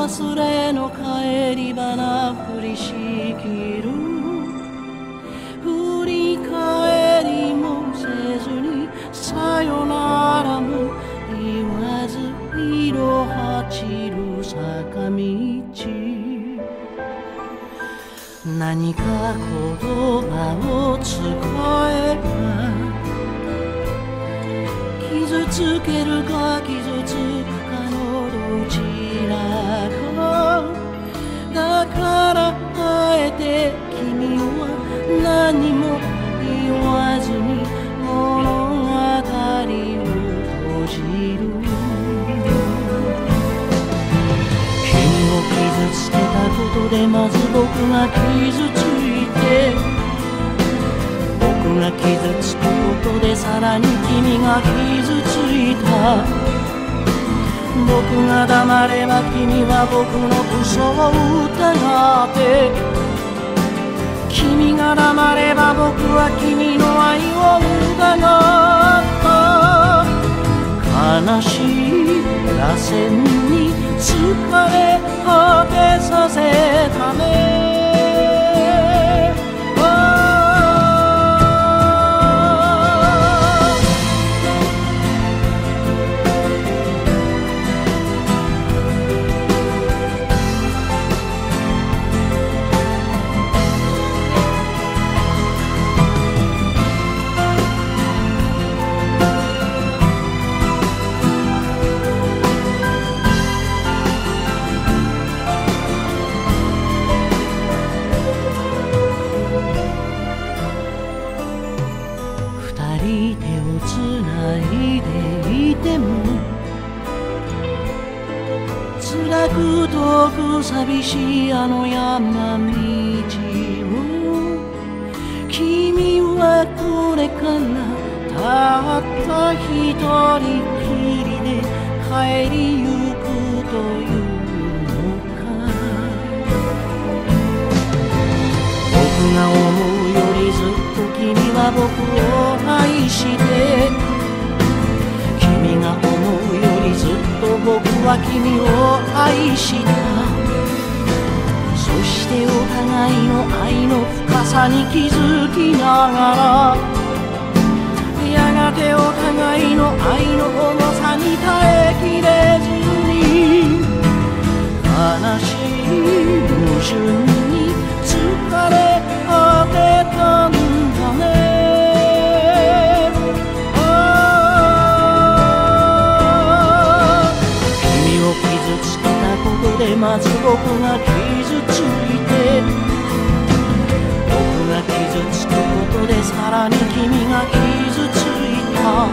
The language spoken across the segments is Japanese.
忘れの帰り花降りしきる振り返りもせずにさよならも言わず色は散る坂道何か言葉を使えば傷つけるか傷つくかのどちらかだからあえて君は何も言わずに物語を閉じる君を傷つけたことでまず僕が傷ついて僕が傷つくことでさらに君が傷ついた僕が黙れば君は僕の嘘を疑って君が黙れば僕は君の愛を疑った悲しい螺旋に疲れ果てさせたね手をつないでいても辛く遠く寂しいあの山道を君はこれからたった一人きりで帰りゆくというのか僕が思うよりずっと君は僕を愛して君が思うよりずっと僕は君を愛したそしてお互いの愛の深さに気づきながらやがてお互いの愛の重さに耐えきれずに悲しい矛盾に疲れ果てたんだねまず僕が傷ついて僕が傷つくことでさらに君が傷ついた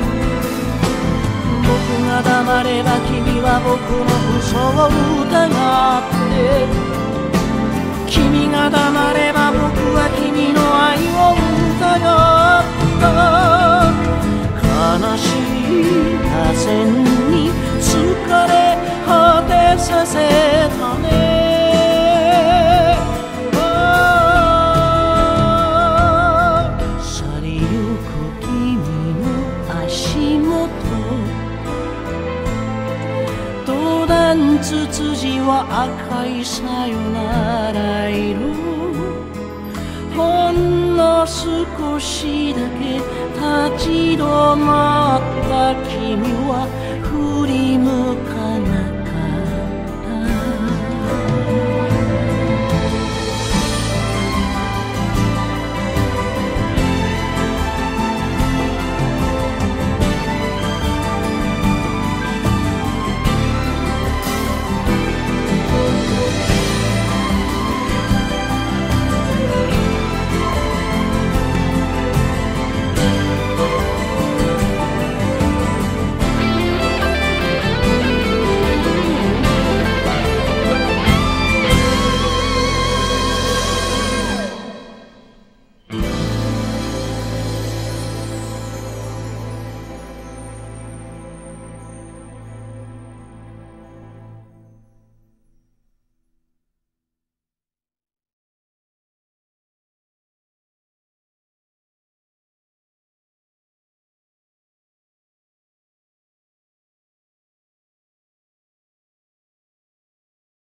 僕が黙れば君は僕の嘘を疑って君が黙れば僕は君の愛を疑った悲しい螺旋に疲れ果てさせたね去りゆく君の足元途断つつじは赤いさよなら色ほんの少しだけ立ち止まった君は